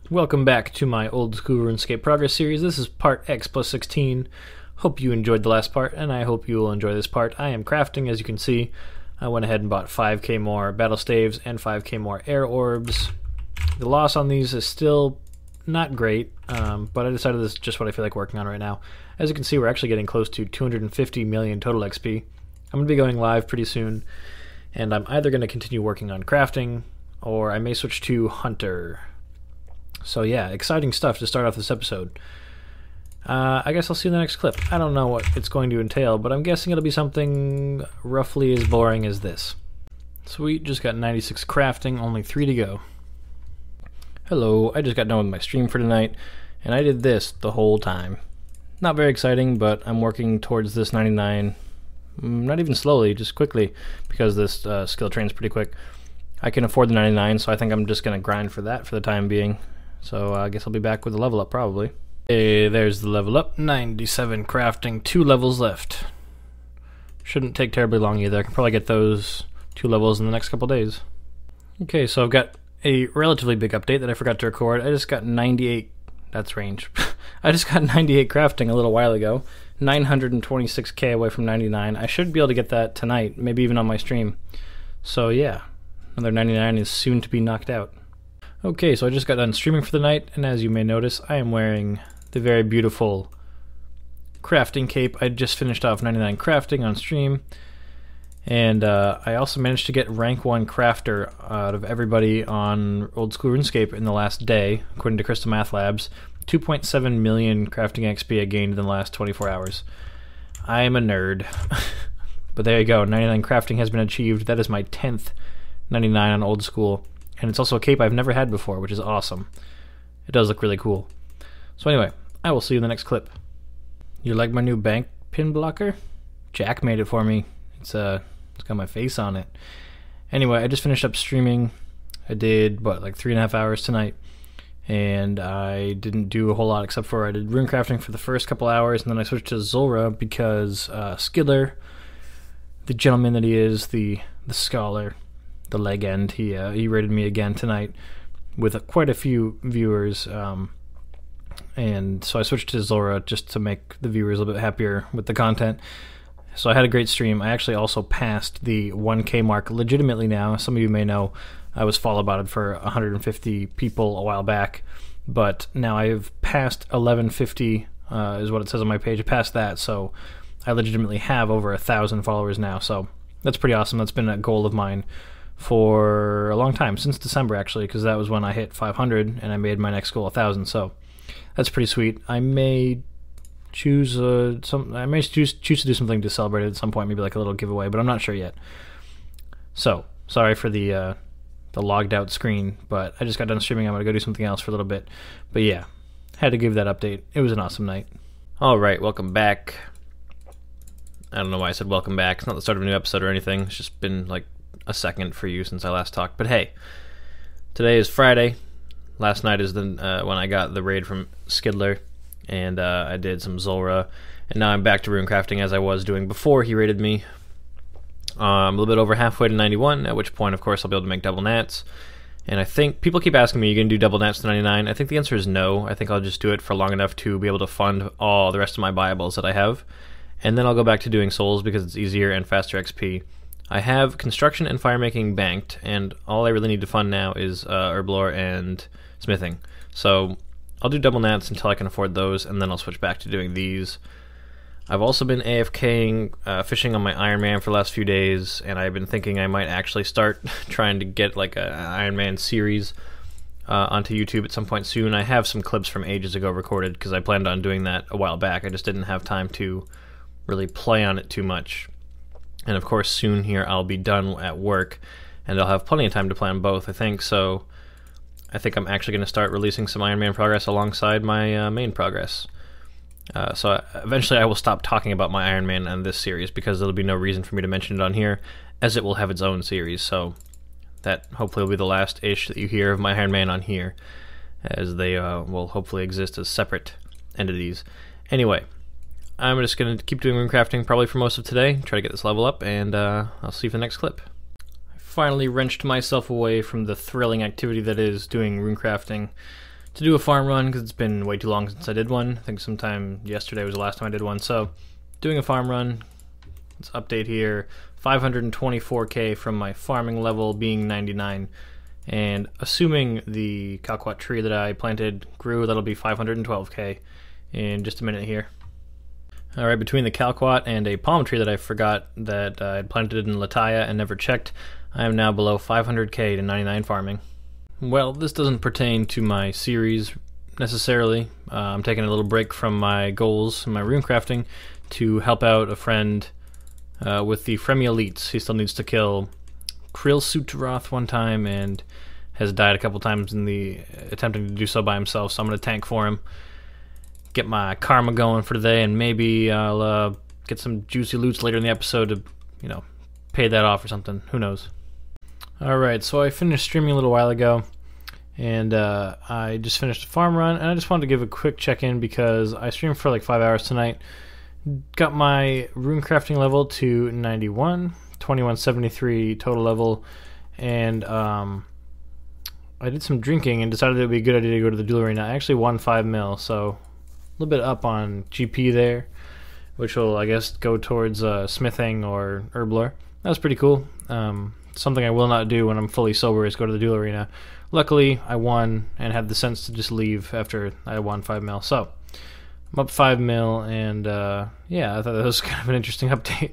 Welcome back to my old school RuneScape progress series. This is part x+16. Hope you enjoyed the last part, and I hope you will enjoy this part. I am crafting, as you can see. I went ahead and bought 5k more battle staves and 5k more air orbs. The loss on these is still not great, but I decided this is just what I feel like working on right now. As you can see, we're actually getting close to 250 million total XP. I'm going to be going live pretty soon, and I'm either going to continue working on crafting, or I may switch to Hunter. So yeah, exciting stuff to start off this episode. I guess I'll see you in the next clip. I don't know what it's going to entail, but I'm guessing it'll be something roughly as boring as this. Sweet, just got 96 crafting, only 3 to go. Hello, I just got done with my stream for tonight, and I did this the whole time. Not very exciting, but I'm working towards this 99, not even slowly, just quickly, because this skill train's pretty quick. I can afford the 99, so I think I'm just going to grind for that for the time being. So I guess I'll be back with a level up probably. Hey, there's the level up. 97 crafting, 2 levels left. Shouldn't take terribly long either. I can probably get those 2 levels in the next couple days. Okay, so I've got a relatively big update that I forgot to record. I just got 98, that's range. I just got 98 crafting a little while ago. 926k away from 99. I should be able to get that tonight, maybe even on my stream. So yeah, another 99 is soon to be knocked out. Okay, so I just got done streaming for the night, and as you may notice, I am wearing the very beautiful crafting cape. I just finished off 99 crafting on stream, and I also managed to get rank 1 crafter out of everybody on old school RuneScape in the last day, according to Crystal Math Labs. 2.7 million crafting XP I gained in the last 24 hours. I am a nerd. But there you go, 99 crafting has been achieved. That is my 10th 99 on old school. And it's also a cape I've never had before, which is awesome. It does look really cool. So anyway, I will see you in the next clip. You like my new bank pin blocker? Jack made it for me. It's got my face on it. Anyway, I just finished up streaming. I did, like 3.5 hours tonight. And I didn't do a whole lot except for I did rune crafting for the first couple hours, and then I switched to Zulrah because Skidler, the gentleman that he is, the scholar, the leg end, he rated me again tonight with quite a few viewers, and so I switched to Zulrah just to make the viewers a little bit happier with the content. So I had a great stream. I actually also passed the 1k mark legitimately now. Some of you may know I was follow botted for 150 people a while back, but now I've passed 1150 is what it says on my page. I passed that, so I legitimately have over 1,000 followers now, so that's pretty awesome. That's been a goal of mine for a long time, since December actually, because that was when I hit 500 and I made my next goal 1,000. So that's pretty sweet. I may choose to do something to celebrate it at some point, maybe like a little giveaway, but I'm not sure yet. So sorry for the logged out screen, but I just got done streaming. I'm gonna go do something else for a little bit, but yeah, had to give that update. It was an awesome night. All right, welcome back. I don't know why I said welcome back. It's not the start of a new episode or anything. It's just been like a second for you since I last talked. But hey, today is Friday. Last night is when I got the raid from Skidler, and I did some Zulrah, and now I'm back to rune crafting as I was doing before he raided me. I'm a little bit over halfway to 91, at which point, of course, I'll be able to make double nats. And I think people keep asking me, "You gonna do double nats to 99?" I think the answer is no. I think I'll just do it for long enough to be able to fund all the rest of my buyables that I have, and then I'll go back to doing souls because it's easier and faster XP. I have construction and firemaking banked, and all I really need to fund now is herblore and smithing. So I'll do double nats until I can afford those, and then I'll switch back to doing these. I've also been AFKing, fishing on my Iron Man for the last few days, and I've been thinking I might actually start trying to get like an Iron Man series onto YouTube at some point soon. I have some clips from ages ago recorded because I planned on doing that a while back. I just didn't have time to really play on it too much. And of course soon here I'll be done at work, and I'll have plenty of time to play on both, I think. So I think I'm actually going to start releasing some Iron Man progress alongside my main progress. So eventually I will stop talking about my Iron Man on this series because there'll be no reason for me to mention it on here, as it will have its own series. So that hopefully will be the last-ish that you hear of my Iron Man on here, as they will hopefully exist as separate entities. Anyway, I'm just going to keep doing rune crafting probably for most of today, try to get this level up, and I'll see you for the next clip. I finally wrenched myself away from the thrilling activity that is doing rune crafting to do a farm run because it's been way too long since I did one. I think sometime yesterday was the last time I did one. So doing a farm run, let's update here. 524k from my farming level being 99. And assuming the Calquat tree that I planted grew, that'll be 512k in just a minute here. Alright, between the Calquat and a palm tree that I forgot that I had planted in Lataya and never checked, I am now below 500k to 99 farming. Well, this doesn't pertain to my series necessarily. I'm taking a little break from my goals and my rune crafting to help out a friend with the Fremi Elites. He still needs to kill Krill Sutroth one time and has died a couple times in the attempting to do so by himself, so I'm going to tank for him, get my karma going for today, and maybe I'll get some juicy loots later in the episode to, you know, pay that off or something. Who knows? Alright, so I finished streaming a little while ago, and I just finished a farm run, and I just wanted to give a quick check-in because I streamed for like 5 hours tonight. Got my rune crafting level to 91, 2173 total level, and I did some drinking and decided it would be a good idea to go to the duel arena. I actually won 5 mil, so a little bit up on GP there, which will, I guess, go towards smithing or herblore. That was pretty cool. Something I will not do when I'm fully sober is go to the duel arena. Luckily, I won and had the sense to just leave after I won 5 mil. So, I'm up 5 mil, and yeah, I thought that was kind of an interesting update.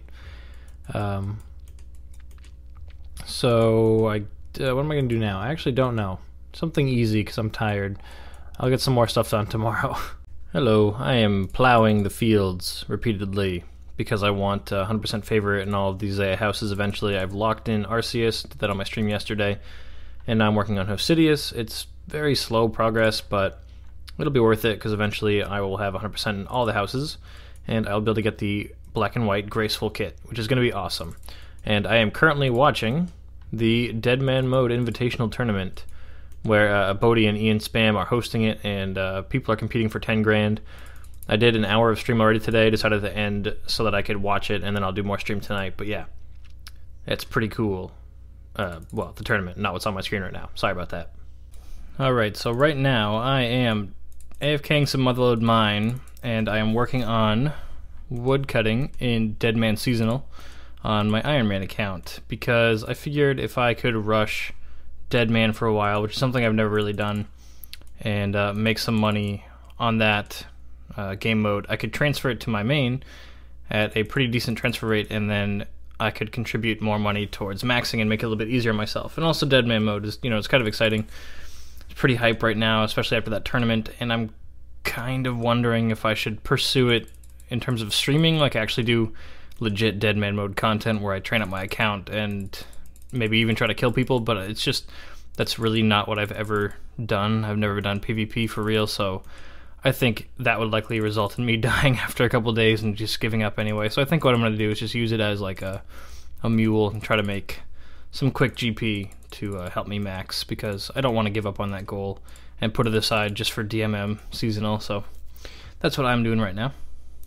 So, what am I going to do now? I actually don't know. Something easy because I'm tired. I'll get some more stuff done tomorrow. Hello, I am plowing the fields repeatedly because I want 100% favorite in all of these houses eventually. I've locked in Arceus, did that on my stream yesterday, and now I'm working on Hosidius. It's very slow progress, but it'll be worth it because eventually I will have 100% in all the houses, and I'll be able to get the black and white graceful kit, which is going to be awesome. And I am currently watching the Deadman Mode Invitational Tournament, where Bodhi and Ian Spam are hosting it, and people are competing for 10 grand. I did an hour of stream already today, decided to end so that I could watch it, and then I'll do more stream tonight. But yeah, it's pretty cool. Well, the tournament, not what's on my screen right now. Sorry about that. Alright, so right now I am AFKing some Motherlode Mine, and I am working on wood cutting in Deadman Seasonal on my Iron Man account, because I figured if I could rush Deadman for a while, which is something I've never really done, and make some money on that game mode, I could transfer it to my main at a pretty decent transfer rate, and then I could contribute more money towards maxing and make it a little bit easier on myself. And also Deadman Mode is, you know, it's kind of exciting. It's pretty hype right now, especially after that tournament, and I'm kind of wondering if I should pursue it in terms of streaming, like actually do legit Deadman Mode content where I train up my account and maybe even try to kill people, but it's just, that's really not what I've ever done. I've never done PvP for real, so I think that would likely result in me dying after a couple days and just giving up anyway. So I think what I'm going to do is just use it as like a mule and try to make some quick GP to help me max, because I don't want to give up on that goal and put it aside just for DMM seasonal. So that's what I'm doing right now.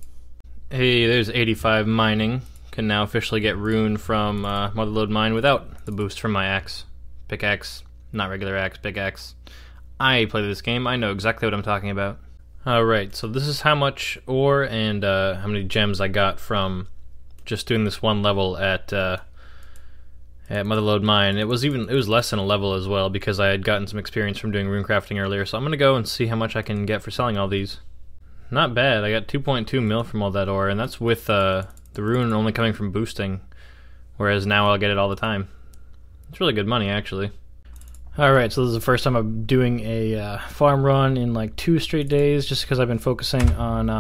Hey, there's 85 mining. Can now officially get rune from Motherlode Mine without the boost from my axe. Pickaxe, not regular axe, pickaxe. I play this game, I know exactly what I'm talking about. Alright, so this is how much ore and how many gems I got from just doing this one level at Motherlode Mine. It was less than a level as well, because I had gotten some experience from doing rune crafting earlier, so I'm gonna go and see how much I can get for selling all these. Not bad, I got 2.2 mil from all that ore, and that's with the rune only coming from boosting, whereas now I'll get it all the time. It's really good money, actually. Alright, so this is the first time I'm doing a farm run in like 2 straight days, just because I've been focusing on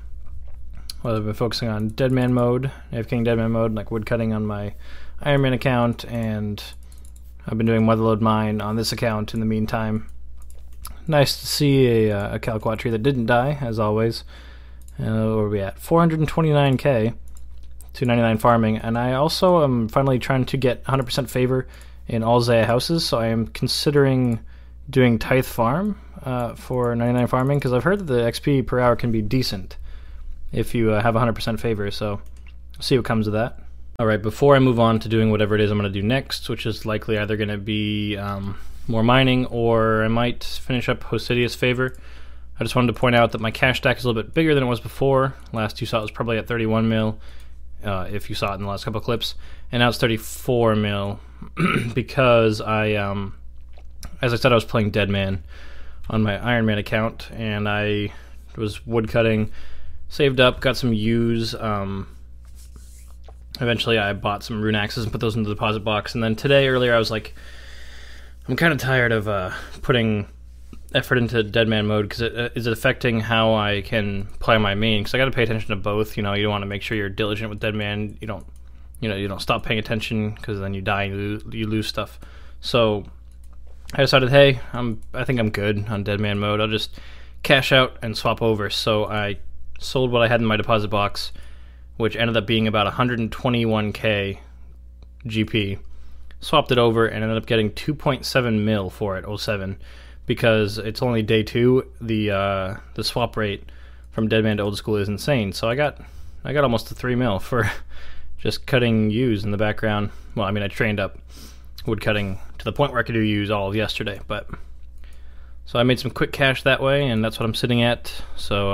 Deadman Mode, AFKing Deadman Mode, like woodcutting on my Iron Man account, and I've been doing Motherlode Mine on this account in the meantime. Nice to see a Calquat tree that didn't die, as always. Where are we at? 429k to 99 farming, and I also am finally trying to get 100% favor in all Zaya houses, so I am considering doing Tithe Farm for 99 farming, because I've heard that the XP per hour can be decent if you have 100% favor, so we'll see what comes of that. Alright, before I move on to doing whatever it is I'm going to do next, which is likely either going to be more mining, or I might finish up Hosidius Favor. I just wanted to point out that my cash stack is a little bit bigger than it was before. Last you saw it was probably at 31 mil, if you saw it in the last couple of clips, and now it's 34 mil because as I said, I was playing Deadman on my Iron Man account, and I was woodcutting, saved up, got some U's. Eventually I bought some rune axes and put those in the deposit box, and then earlier I was like, I'm kind of tired of putting effort into Deadman Mode because is it affecting how I can play my main? Because I got to pay attention to both. You know, you want to make sure you're diligent with Deadman. You don't stop paying attention because then you die and you lose stuff. So I decided, hey, I think I'm good on Deadman Mode. I'll just cash out and swap over. So I sold what I had in my deposit box, which ended up being about 121k GP. Swapped it over and ended up getting 2.7 mil for it, 07, because it's only day 2. The swap rate from Deadman to Old School is insane. So I got almost a 3 mil for just cutting U's in the background. Well, I mean, I trained up wood cutting to the point where I could do U's all of yesterday, but so I made some quick cash that way, and that's what I'm sitting at. So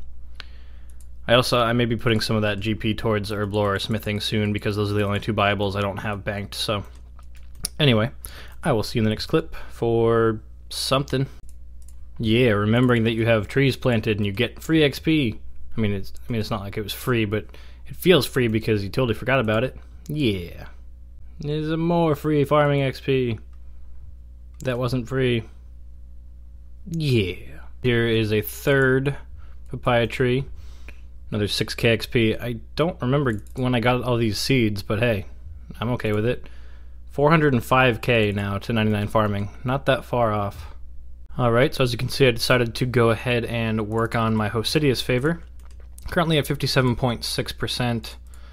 I may be putting some of that GP towards Herblore or smithing soon, because those are the only 2 buyables I don't have banked. So anyway, I will see you in the next clip for something. Yeah, remembering that you have trees planted and you get free XP. I mean, it's not like it was free, but it feels free because you totally forgot about it. Yeah. There's more free farming XP. That wasn't free. Yeah. Here is a 3rd papaya tree. Another 6k XP. I don't remember when I got all these seeds, but hey, I'm okay with it. 405k now to 99 farming. Not that far off. Alright, so as you can see, I decided to go ahead and work on my Hosidius Favor. Currently at 57.6%,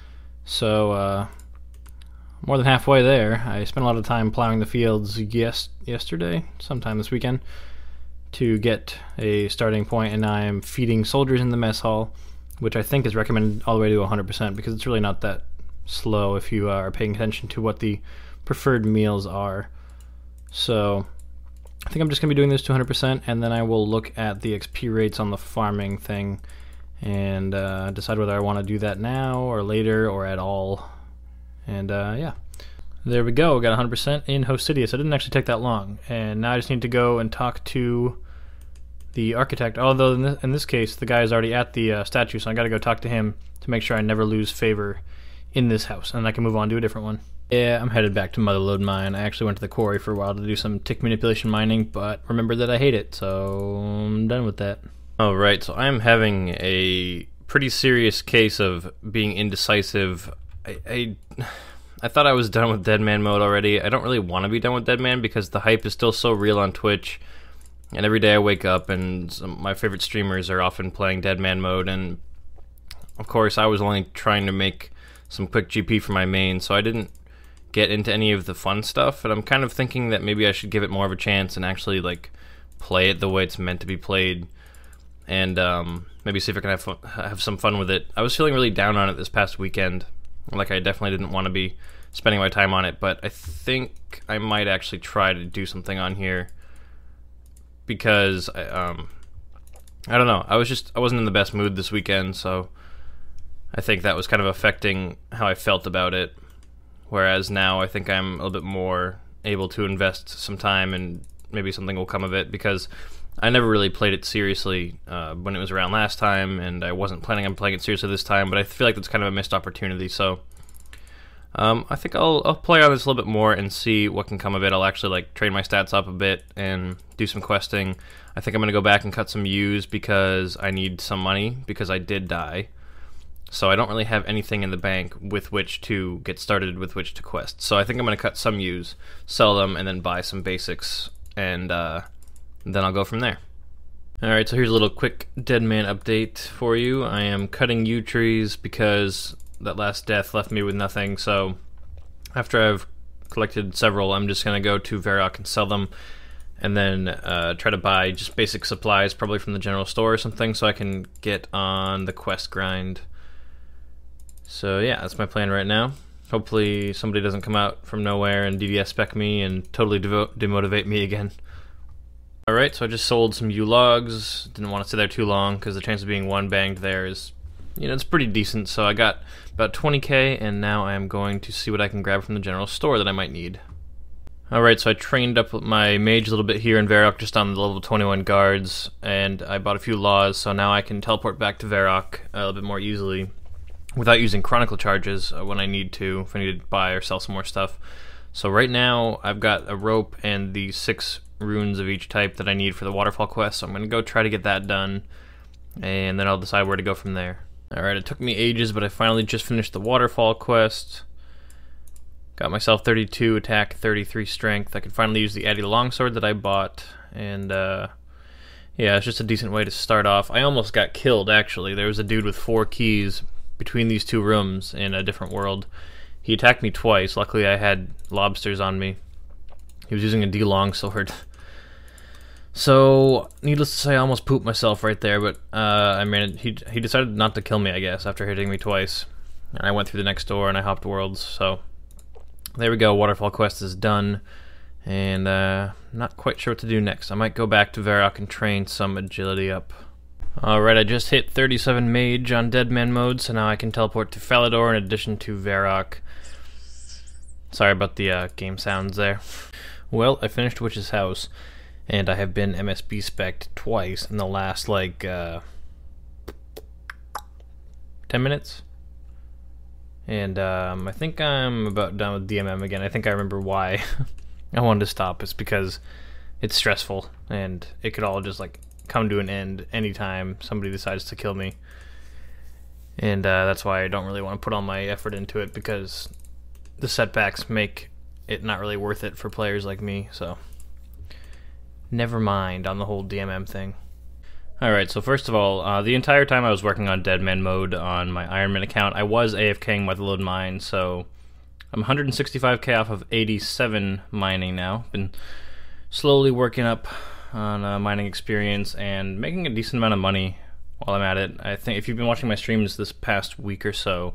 so more than halfway there. I spent a lot of time plowing the fields yesterday, sometime this weekend, to get a starting point, and now I am feeding soldiers in the mess hall, which I think is recommended all the way to 100%, because it's really not that slow if you are paying attention to what the preferred meals are. So I think I'm just going to be doing this to 100%, and then I will look at the XP rates on the farming thing and decide whether I want to do that now or later or at all. And yeah, there we go. Got 100% in Hosidius. It didn't actually take that long, and now I just need to go and talk to the architect, although in this case the guy is already at the statue, so I gotta go talk to him to make sure I never lose favor in this house, and I can move on to a different one. Yeah, I'm headed back to Motherlode Mine. I actually went to the quarry for a while to do some tick manipulation mining, but remember that I hate it, so I'm done with that. Alright, so I'm having a pretty serious case of being indecisive. I thought I was done with Deadman Mode already. I don't really want to be done with Deadman because the hype is still so real on Twitch. And every day I wake up and my favorite streamers are often playing Deadman Mode, and of course I was only trying to make some quick GP for my main, so I didn't get into any of the fun stuff, and I'm kind of thinking that maybe I should give it more of a chance and actually like play it the way it's meant to be played, and maybe see if I can have some fun with it. I was feeling really down on it this past weekend, like I definitely didn't want to be spending my time on it, but I think I might actually try to do something on here. Because I don't know, I wasn't in the best mood this weekend, so I think that was kind of affecting how I felt about it. Whereas now I think I'm a little bit more able to invest some time and maybe something will come of it, because I never really played it seriously when it was around last time, and I wasn't planning on playing it seriously this time, but I feel like that's kind of a missed opportunity, so I think I'll play on this a little bit more and see what can come of it. I'll actually like train my stats up a bit and do some questing. I think I'm going to go back and cut some U's because I need some money, because I did die. So I don't really have anything in the bank with which to get started, with which to quest. So I think I'm going to cut some U's, sell them, and then buy some basics, and then I'll go from there. Alright, so here's a little quick Deadman update for you. I am cutting yew trees because that last death left me with nothing, so after I've collected several, I'm just going to go to Varrock and sell them, and then try to buy just basic supplies, probably from the general store or something, so I can get on the quest grind. So yeah, that's my plan right now. Hopefully somebody doesn't come out from nowhere and DDS spec me and totally demotivate me again. Alright, so I just sold some U-logs. Didn't want to stay there too long because the chance of being one banged there is, you know, it's pretty decent. So I got about 20k, and now I am going to see what I can grab from the general store that I might need. Alright, so I trained up my mage a little bit here in Varrock, just on the level 21 guards, and I bought a few laws, so now I can teleport back to Varrock a little bit more easily without using chronicle charges when I need to, if I need to buy or sell some more stuff. So right now I've got a rope and the 6 runes of each type that I need for the waterfall quest, so I'm going to go try to get that done, and then I'll decide where to go from there. Alright, it took me ages, but I finally just finished the waterfall quest. Got myself 32 attack, 33 strength. I could finally use the Addy longsword that I bought, and yeah, it's just a decent way to start off. I almost got killed, actually. There was a dude with 4 keys between these 2 rooms in a different world. He attacked me twice. Luckily I had lobsters on me. He was using a D longsword. So, needless to say, I almost pooped myself right there, but I mean, he decided not to kill me, I guess, after hitting me twice. And I went through the next door and I hopped worlds, so there we go. Waterfall quest is done, and not quite sure what to do next. I might go back to Varrock and train some agility up. Alright, I just hit 37 mage on Deadman Mode, so now I can teleport to Falador in addition to Varrock. Sorry about the game sounds there. Well, I finished Witch's House, and I have been MSB spec'd twice in the last, like, 10 minutes. And I think I'm about done with DMM again. I think I remember why I wanted to stop. It's because it's stressful, and it could all just, like, come to an end anytime somebody decides to kill me. And that's why I don't really want to put all my effort into it, because the setbacks make it not really worth it for players like me, so never mind on the whole DMM thing. Alright, so first of all, the entire time I was working on Deadman Mode on my Ironman account, I was AFKing by the load mine, so I'm 165k off of 87 mining now. Been slowly working up on mining experience and making a decent amount of money while I'm at it. I think if you've been watching my streams this past week or so,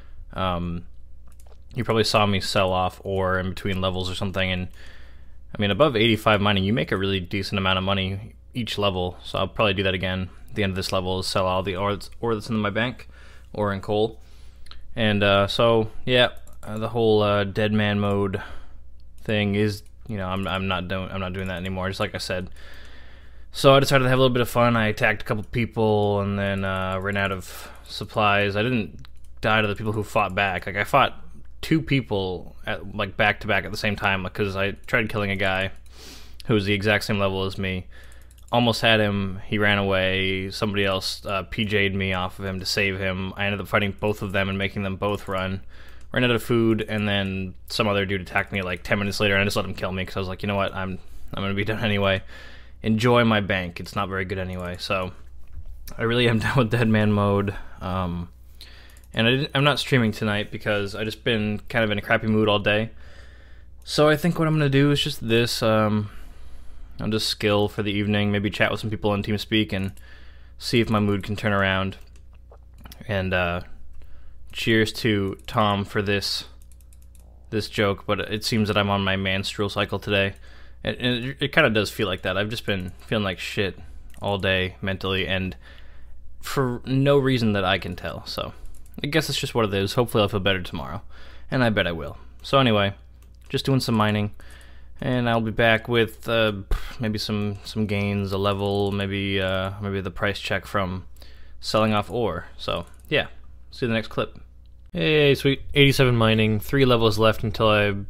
you probably saw me sell off ore in between levels or something, and I mean, above 85 mining, you make a really decent amount of money each level, so I'll probably do that again at the end of this level, is sell all the ore that's in my bank, ore and coal. And so yeah, the whole Deadman Mode thing is, you know, I'm not doing that anymore, just like I said. So I decided to have a little bit of fun. I attacked a couple people and then ran out of supplies. I didn't die to the people who fought back. Like, I fought 2 people at, like, back to back at the same time, because I tried killing a guy who was the exact same level as me. Almost had him, he ran away, somebody else PJ'd me off of him to save him. I ended up fighting both of them and making them both run. Ran out of food, and then some other dude attacked me like 10 minutes later, and I just let him kill me, because I was like, you know what, I'm gonna be done anyway. Enjoy my bank, it's not very good anyway. So I really am done with Deadman Mode. And I'm not streaming tonight because I just been kind of in a crappy mood all day. So I think what I'm gonna do is just this. I'll just skill for the evening, maybe chat with some people on TeamSpeak and see if my mood can turn around. And cheers to Tom for this joke, but it seems that I'm on my menstrual cycle today. And it kind of does feel like that. I've just been feeling like shit all day mentally, and for no reason that I can tell. So I guess it's just what it is. Hopefully I'll feel better tomorrow, and I bet I will. So anyway, just doing some mining. And I'll be back with maybe some gains, a level, maybe the price check from selling off ore. So yeah, see you in the next clip. Hey, sweet, 87 mining, 3 levels left until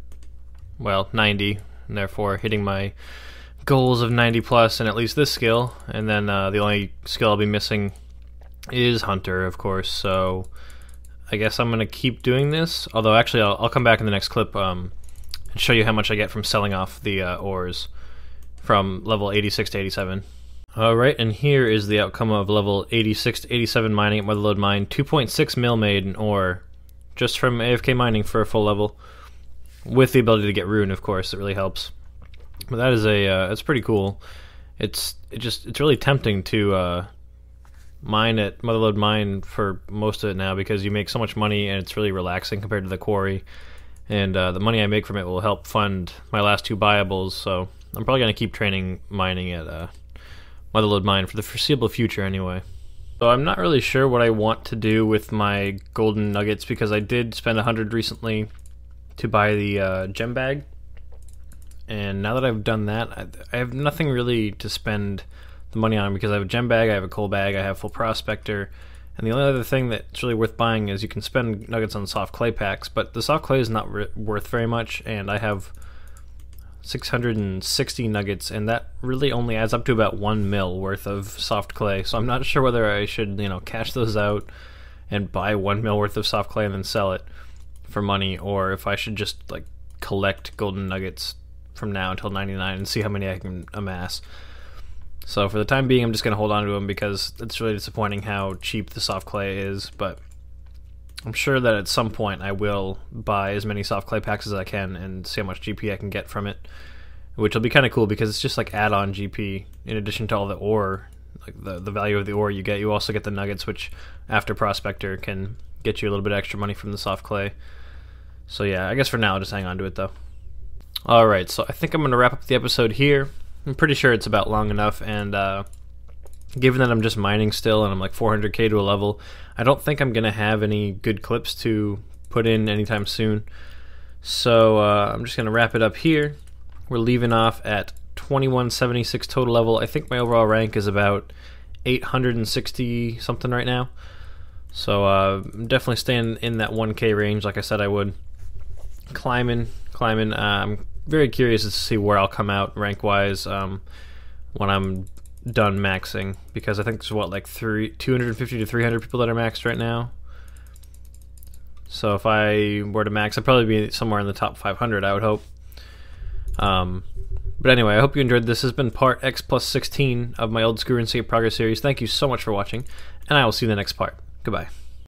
90, and therefore hitting my goals of 90 plus and at least this skill. And then the only skill I'll be missing is Hunter, of course. So I guess I'm gonna keep doing this. Although actually, I'll come back in the next clip. And show you how much I get from selling off the ores from level 86 to 87. Alright, and here is the outcome of level 86 to 87 mining at Motherlode Mine. 2.6 mil made in ore, just from AFK mining for a full level. With the ability to get rune, of course, it really helps. But that is it's pretty cool. It's really tempting to mine at Motherlode Mine for most of it now because you make so much money and it's really relaxing compared to the quarry. And the money I make from it will help fund my last 2 buyables, so I'm probably going to keep training mining at Motherlode Mine for the foreseeable future anyway. So I'm not really sure what I want to do with my golden nuggets because I did spend 100 recently to buy the gem bag. And now that I've done that, I have nothing really to spend the money on because I have a gem bag, I have a coal bag, I have full prospector, and the only other thing that's really worth buying is you can spend nuggets on soft clay packs, but the soft clay is not worth very much, and I have 660 nuggets, and that really only adds up to about 1 mil worth of soft clay, so I'm not sure whether I should, cash those out and buy 1 mil worth of soft clay and then sell it for money, or if I should just collect golden nuggets from now until 99 and see how many I can amass. So for the time being, I'm just going to hold on to them because it's really disappointing how cheap the soft clay is, but I'm sure that at some point I will buy as many soft clay packs as I can and see how much GP I can get from it, which will be kind of cool because it's just add-on GP in addition to all the ore, the value of the ore you get. You also get the nuggets, which after prospector can get you a little bit extra money from the soft clay. So yeah, I guess for now I'll just hang on to it though. Alright, so I think I'm going to wrap up the episode here. I'm pretty sure it's about long enough, and given that I'm just mining still and I'm 400k to a level, I don't think I'm going to have any good clips to put in anytime soon. So I'm just going to wrap it up here. We're leaving off at 2176 total level. I think my overall rank is about 860 something right now. So I'm definitely staying in that 1k range like I said I would. Climbing. I'm very curious to see where I'll come out rank-wise when I'm done maxing, because I think there's 250 to 300 people that are maxed right now. So if I were to max, I'd probably be somewhere in the top 500, I would hope. But anyway, I hope you enjoyed this. This has been part X+16 of my old school RuneScape progress series. Thank you so much for watching, and I will see you in the next part. Goodbye.